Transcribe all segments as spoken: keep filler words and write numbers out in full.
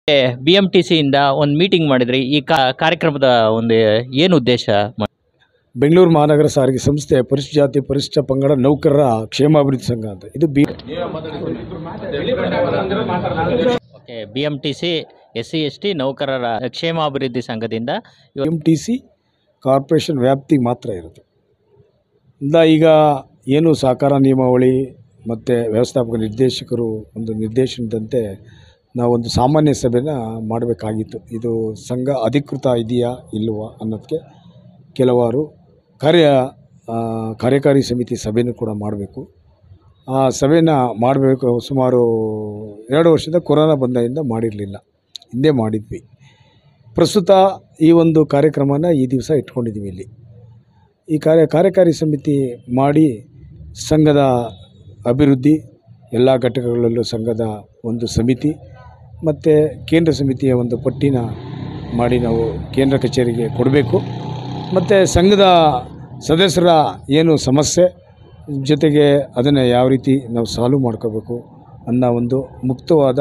B M T ಸಿಯಿಂದ ಒಂದು meeting ಮಾಡಿದ್ರಿ. ಈ ಕಾರ್ಯಕ್ರಮದ ಒಂದು ಏನು ಉದ್ದೇಶ? ಬೆಂಗಳೂರು ಮಹಾನಗರ ಸಾರಿಗೆ ಸಂಸ್ಥೆ ಪರಿಶಿಷ್ಟ ಜಾತಿ ಪರಿಶಿಷ್ಟ ಪಂಗಡ ನೌಕರರ ಕ್ಷೇಮಾಭಿವೃದ್ಧಿ ಸಂಘ ಅಂತ ಇದು B okay B M T C S C S T ನೌಕರರ ಕ್ಷೇಮಾಭಿವೃದ್ಧಿ ಸಂಘದಿಂದ B M T C corporation ವ್ಯಾಪ್ತಿಗೆ ಮಾತ್ರ ಇರುತ್ತೆ. ಇಂದ ಈಗ ಏನು ಸಹಕಾರ ನಿಯಮಾವಳಿ ಮತ್ತು ವ್ಯವಸ್ಥಾಪಕ ನಿರ್ದೇಶಕರು ಒಂದು ನಿರ್ದೇಶನದಂತೆ ನಾವೊಂದು ಸಾಮಾನ್ಯ ಸಭೆನ ಮಾಡಬೇಕಾಗಿತ್ತು. ಇದು ಸಂಘ ಅಧಿಕೃತ ಇದೆಯಾ ಇಲ್ಲವಾ ಅನ್ನೋದಕ್ಕೆ ಕೆಲವಾರು ಕಾರ್ಯ ಕಾರ್ಯಕಾರಿ ಸಮಿತಿ ಸಭೆನೂ ಕೂಡ ಮಾಡಬೇಕು. ಆ ಸಭೆನ ಮಾಡಬೇಕು. ಸುಮಾರು ಎರಡು ವರ್ಷದ ಕೊರೋನಾ ಬಂದಾಗಿಂದ ಮಾಡಿರಲಿಲ್ಲ, ಹಿಂದೆ ಮಾಡಿದ್ವಿ. ಪ್ರಸ್ತುತ ಈ ಒಂದು ಕಾರ್ಯಕ್ರಮನ ಈ ದಿವಸ ಇಟ್ಕೊಂಡಿದ್ದೀವಿ. ಇಲ್ಲಿ ಈ ಕಾರ್ಯ ಕಾರ್ಯಕಾರಿ ಸಮಿತಿ ಮಾಡಿ ಸಂಘದ ಅಭಿವೃದ್ಧಿ ಎಲ್ಲ ಘಟಕಗಳಲ್ಲೂ ಸಂಘದ ಒಂದು ಸಮಿತಿ ಮತ್ತು ಕೇಂದ್ರ ಸಮಿತಿಯ ಒಂದು ಪಟ್ಟಿನ ಮಾಡಿ ನಾವು ಕೇಂದ್ರ ಕಚೇರಿಗೆ ಕೊಡಬೇಕು. ಮತ್ತು ಸಂಘದ ಸದಸ್ಯರ ಏನು ಸಮಸ್ಯೆ ಜೊತೆಗೆ ಅದನ್ನು ಯಾವ ರೀತಿ ನಾವು ಸಾಲ್ವ್ ಮಾಡ್ಕೋಬೇಕು ಅನ್ನೋ ಒಂದು ಮುಕ್ತವಾದ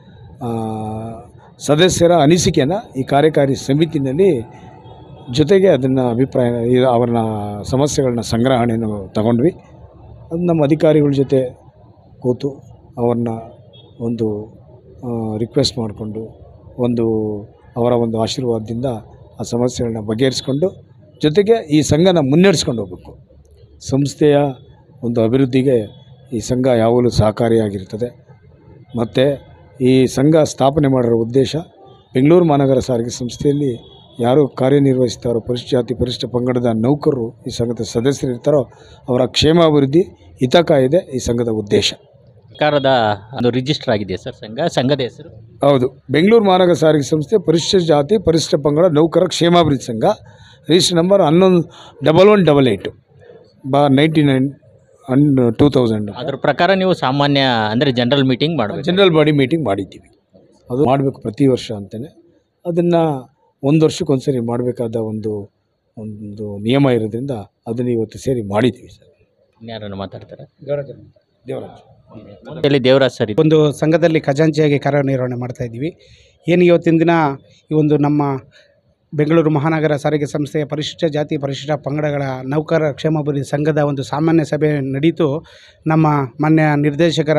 ಸದಸ್ಯರ ಅನಿಸಿಕೆಯನ್ನು ಈ ಕಾರ್ಯಕಾರಿ ಸಮಿತಿನಲ್ಲಿ ಜೊತೆಗೆ ಅದನ್ನು ಅಭಿಪ್ರಾಯ ಅವರ ಸಮಸ್ಯೆಗಳನ್ನ ಸಂಗ್ರಹಣೆಯನ್ನು ತಗೊಂಡ್ವಿ. ಅದು ನಮ್ಮ ಅಧಿಕಾರಿಗಳ ಜೊತೆ ಕೂತು ಅವ್ರನ್ನ ಒಂದು ರಿಕ್ವೆಸ್ಟ್ ಮಾಡಿಕೊಂಡು ಒಂದು ಅವರ ಒಂದು ಆಶೀರ್ವಾದದಿಂದ ಆ ಸಮಸ್ಯೆಗಳನ್ನ ಬಗೆಹರಿಸ್ಕೊಂಡು ಜೊತೆಗೆ ಈ ಸಂಘನ ಮುನ್ನಡೆಸ್ಕೊಂಡು ಹೋಗಬೇಕು. ಸಂಸ್ಥೆಯ ಒಂದು ಅಭಿವೃದ್ಧಿಗೆ ಈ ಸಂಘ ಯಾವಾಗಲೂ ಸಹಕಾರಿಯಾಗಿರ್ತದೆ. ಮತ್ತು ಈ ಸಂಘ ಸ್ಥಾಪನೆ ಮಾಡಿರೋ ಉದ್ದೇಶ ಬೆಂಗಳೂರು ಮಹಾನಗರ ಸಾರಿಗೆ ಸಂಸ್ಥೆಯಲ್ಲಿ ಯಾರು ಕಾರ್ಯನಿರ್ವಹಿಸ್ತಾರೋ ಪರಿಶಿಷ್ಟ ಜಾತಿ ಪರಿಶಿಷ್ಟ ಪಂಗಡದ ನೌಕರರು ಈ ಸಂಘದ ಸದಸ್ಯರಿರ್ತಾರೋ ಅವರ ಕ್ಷೇಮಾಭಿವೃದ್ಧಿ ಹಿತ ಕಾಯ್ದೆ ಈ ಸಂಘದ ಉದ್ದೇಶ. ಸರ್ಕಾರದ ಒಂದು ರಿಜಿಸ್ಟರ್ ಆಗಿದೆಯಾ ಸರ್ ಸಂಘ? ಸಂಘದ ಹೆಸರು? ಹೌದು, ಬೆಂಗಳೂರು ಮಹಾನಗರ ಸಾರಿಗೆ ಸಂಸ್ಥೆ ಪರಿಶಿಷ್ಟ ಜಾತಿ ಪರಿಶಿಷ್ಟ ಪಂಗಡ ನೌಕರರ ಕ್ಷೇಮಾಭಿವೃದ್ಧಿ ಸಂಘ. ರಿಜಿಸ್ಟರ್ ನಂಬರ್ ಹನ್ನೊಂದು ಡಬಲ್ ಒನ್ ಡಬಲ್ ಏಯ್ಟು ಬಾ ninety nine and two thousand. ಅದ್ರ ಪ್ರಕಾರ ನೀವು ಸಾಮಾನ್ಯ ಅಂದರೆ ಜನರಲ್ ಮೀಟಿಂಗ್ ಮಾಡಬೇಕು. ಜನರಲ್ ಬಾಡಿ ಮೀಟಿಂಗ್ ಮಾಡಿದ್ದೀವಿ. ಅದು ಮಾಡಬೇಕು ಪ್ರತಿ ವರ್ಷ ಅಂತಲೇ. ಅದನ್ನು ಒಂದು ವರ್ಷಕ್ಕೊಂದು ಸರಿ ಮಾಡಬೇಕಾದ ಒಂದು ಒಂದು ನಿಯಮ ಇರೋದ್ರಿಂದ ಅದನ್ನು ಇವತ್ತು ಸೇರಿ ಮಾಡಿದ್ದೀವಿ ಸರ್. ಇನ್ಯಾರನ್ನು ಮಾತಾಡ್ತಾರೆ? ದೇವರಾಜ್ ದೇವರಾಜ್ ಇಲ್ಲಿ ದೇವರಾಜ್ ಸರ್ ಒಂದು ಸಂಘದಲ್ಲಿ ಖಜಾಂಚಿಯಾಗಿ ಕಾರ್ಯನಿರ್ವಹಣೆ ಮಾಡ್ತಾಯಿದ್ದೀವಿ. ಏನು ಇವತ್ತಿನ ದಿನ ಈ ಒಂದು ನಮ್ಮ ಬೆಂಗಳೂರು ಮಹಾನಗರ ಸಾರಿಗೆ ಸಂಸ್ಥೆಯ ಪರಿಶಿಷ್ಟ ಜಾತಿ ಪರಿಶಿಷ್ಟ ಪಂಗಡಗಳ ನೌಕರರ ಕ್ಷೇಮಾಭಿವೃದ್ಧಿ ಸಂಘದ ಒಂದು ಸಾಮಾನ್ಯ ಸಭೆ ನಡೀತು. ನಮ್ಮ ಮಾನ್ಯ ನಿರ್ದೇಶಕರ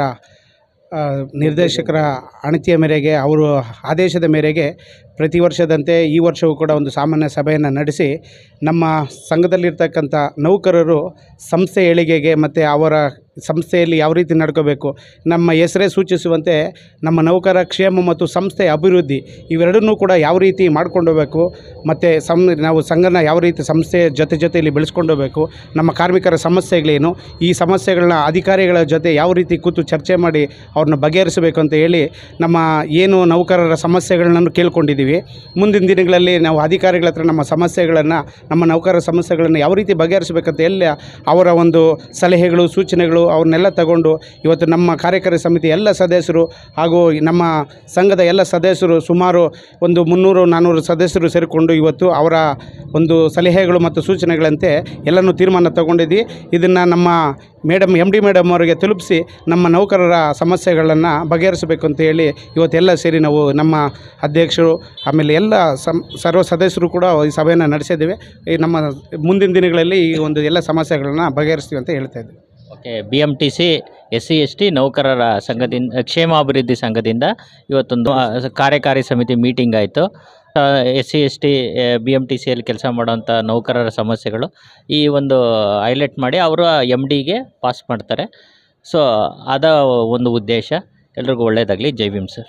ನಿರ್ದೇಶಕರ ಅಣತಿಯ ಮೇರೆಗೆ ಅವರು ಆದೇಶದ ಮೇರೆಗೆ ಪ್ರತಿ ವರ್ಷದಂತೆ ಈ ವರ್ಷವೂ ಕೂಡ ಒಂದು ಸಾಮಾನ್ಯ ಸಭೆಯನ್ನು ನಡೆಸಿ ನಮ್ಮ ಸಂಘದಲ್ಲಿರ್ತಕ್ಕಂಥ ನೌಕರರು ಸಂಸ್ಥೆ ಏಳಿಗೆಗೆ ಮತ್ತು ಅವರ ಸಂಸ್ಥೆಯಲ್ಲಿ ಯಾವ ರೀತಿ ನಡ್ಕೋಬೇಕು, ನಮ್ಮ ಹೆಸರೇ ಸೂಚಿಸುವಂತೆ ನಮ್ಮ ನೌಕರ ಕ್ಷೇಮ ಮತ್ತು ಸಂಸ್ಥೆಯ ಅಭಿವೃದ್ಧಿ ಇವೆರಡನ್ನೂ ಕೂಡ ಯಾವ ರೀತಿ ಮಾಡ್ಕೊಂಡು ಹೋಗಬೇಕು ಮತ್ತು ಸಂ ನಾವು ಸಂಘನ ಯಾವ ರೀತಿ ಸಂಸ್ಥೆಯ ಜೊತೆ ಜೊತೆಯಲ್ಲಿ ಬೆಳೆಸ್ಕೊಂಡು ಹೋಗಬೇಕು, ನಮ್ಮ ಕಾರ್ಮಿಕರ ಸಮಸ್ಯೆಗಳೇನು, ಈ ಸಮಸ್ಯೆಗಳನ್ನ ಅಧಿಕಾರಿಗಳ ಜೊತೆ ಯಾವ ರೀತಿ ಕೂತು ಚರ್ಚೆ ಮಾಡಿ ಅವ್ರನ್ನ ಬಗೆಹರಿಸಬೇಕು ಅಂತ ಹೇಳಿ ನಮ್ಮ ಏನು ನೌಕರರ ಸಮಸ್ಯೆಗಳನ್ನು ಕೇಳ್ಕೊಂಡಿದ್ದೀವಿ. ಮುಂದಿನ ದಿನಗಳಲ್ಲಿ ನಾವು ಅಧಿಕಾರಿಗಳ ಹತ್ರ ನಮ್ಮ ಸಮಸ್ಯೆಗಳನ್ನು ನಮ್ಮ ನೌಕರರ ಸಮಸ್ಯೆಗಳನ್ನು ಯಾವ ರೀತಿ ಬಗೆಹರಿಸಬೇಕಂತ ಎಲ್ಲ ಅವರ ಒಂದು ಸಲಹೆಗಳು ಸೂಚನೆಗಳು ಅವನ್ನೆಲ್ಲ ತಗೊಂಡು ಇವತ್ತು ನಮ್ಮ ಕಾರ್ಯಕಾರಿ ಸಮಿತಿ ಎಲ್ಲ ಸದಸ್ಯರು ಹಾಗೂ ನಮ್ಮ ಸಂಘದ ಎಲ್ಲ ಸದಸ್ಯರು ಸುಮಾರು ಒಂದು ಮುನ್ನೂರು ನಾನ್ನೂರು ಸದಸ್ಯರು ಸೇರಿಕೊಂಡು ಇವತ್ತು ಅವರ ಒಂದು ಸಲಹೆಗಳು ಮತ್ತು ಸೂಚನೆಗಳಂತೆ ಎಲ್ಲನೂ ತೀರ್ಮಾನ ತಗೊಂಡಿದ್ವಿ. ಇದನ್ನು ನಮ್ಮ ಮೇಡಮ್ ಎಮ್ ಡಿ ಮೇಡಮ್ ಅವರಿಗೆ ತಲುಪಿಸಿ ನಮ್ಮ ನೌಕರರ ಸಮಸ್ಯೆಗಳನ್ನು ಬಗೆಹರಿಸಬೇಕು ಅಂತ ಹೇಳಿ ಇವತ್ತೆಲ್ಲ ಸೇರಿ ನಾವು ನಮ್ಮ ಅಧ್ಯಕ್ಷರು ಆಮೇಲೆ ಎಲ್ಲ ಸಂ ಸರ್ವ ಸದಸ್ಯರು ಕೂಡ ಈ ಸಭೆಯನ್ನು ನಡೆಸಿದ್ದೇವೆ. ಈ ನಮ್ಮ ಮುಂದಿನ ದಿನಗಳಲ್ಲಿ ಈ ಒಂದು ಎಲ್ಲ ಸಮಸ್ಯೆಗಳನ್ನು ಬಗೆಹರಿಸ್ತೀವಿ ಅಂತ ಹೇಳ್ತಾ ಇದ್ದೀವಿ. Okay B M T C S C S T ನೌಕರರ ಸಂಘದಿಂದ ಕ್ಷೇಮಾಭಿವೃದ್ಧಿ ಸಂಘದಿಂದ ಇವತ್ತೊಂದು ಕಾರ್ಯಕಾರಿ ಸಮಿತಿ ಮೀಟಿಂಗ್ ಆಯಿತು. S C S T B M T ಸಿಯಲ್ಲಿ ಕೆಲಸ ಮಾಡೋವಂಥ ನೌಕರರ ಸಮಸ್ಯೆಗಳು ಈ ಒಂದು ಹೈಲೈಟ್ ಮಾಡಿ ಅವರು ಎಮ್ ಡಿಗೆ ಪಾಸ್ ಮಾಡ್ತಾರೆ. ಸೊ ಅದ ಒಂದು ಉದ್ದೇಶ. ಎಲ್ರಿಗೂ ಒಳ್ಳೆಯದಾಗಲಿ. ಜೈ ಭೀಮ್ ಸರ್.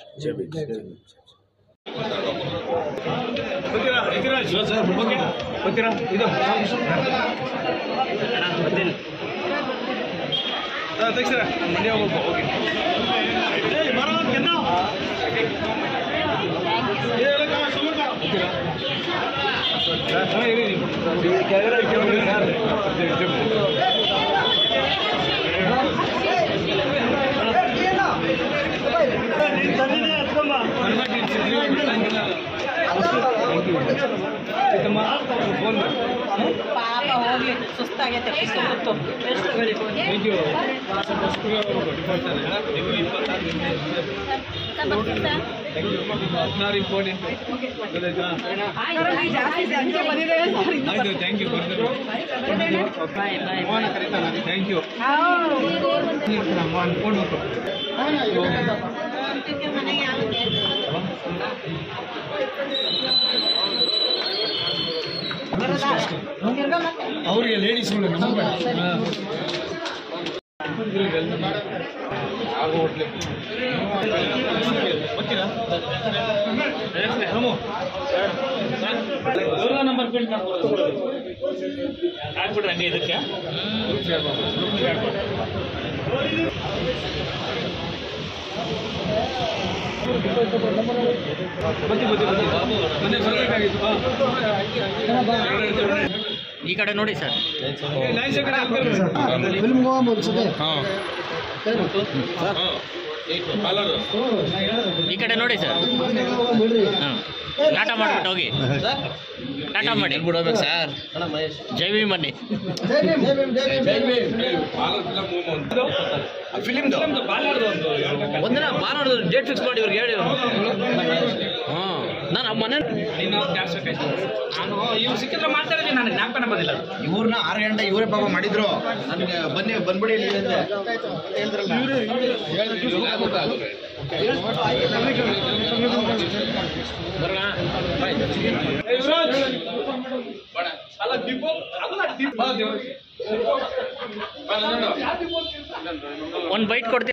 ಪಾಪ ಹೋಗ್ಲಿ ಸುಸ್ತಾಗಿ ಹದಿನಾರು ಇಂಪಾರ್ಟೆಂಟ್ ಆಯಿತು ಥ್ಯಾಂಕ್ ಯು ಬರ್ತೇವೆ ಥ್ಯಾಂಕ್ ಯು ಕೊಡ್ಬೇಕು ಅವ್ರಿಗೆ ಲೇಡೀಸ್ಗಳು ನಮಗೆ ನಂಬರ್ ಪ್ರಿಂಟ್ ಮಾಡ್ಬೋದು ಹಾಕ್ಬಿಡ್ರಿ ಹಂಗೆ ಇದಕ್ಕೆ ಈ ಕಡೆ ನೋಡಿ ಸರ್. ಈ ಕಡೆ ನೋಡಿ ಸರ್. ಹಾಂ ಟಾಟಾ ಮಾಡಿಬಿಟ್ಟು ಹೋಗಿ ಟಾಟಾ ಮಾಡಿ ಬಿಡೋಬೇಕು ಸರ್. ಜೈ ಭೀಮ್ ಬನ್ನಿ. ಫಿಲಿಮ್ದು ಒಂದಿನ ಬಾನೋದು ಡೇಟ್ ಫಿಕ್ಸ್ ಮಾಡಿ ಇವ್ರಿಗೆ ಹೇಳಿ. ಹಾಂ ನಾನು ಮನೆ ನಾನು ಇವ್ರು ಸಿಕ್ಕಿದ್ರೆ ಮಾತಾಡಿದ್ದೀನಿ, ನನಗೆ ಜ್ಞಾಪನ ಬಂದಿಲ್ಲ. ಇವ್ರನ್ನ ಆರು ಗಂಟೆ ಇವರೇ ಪಾಪ ಮಾಡಿದ್ರು, ನನಗೆ ಬನ್ನಿ ಬಂದ್ಬಿಡಿ ಅಂದೆ. ಒಂದು ಬೈಟ್ ಕೊಡ್ತೀನಿ.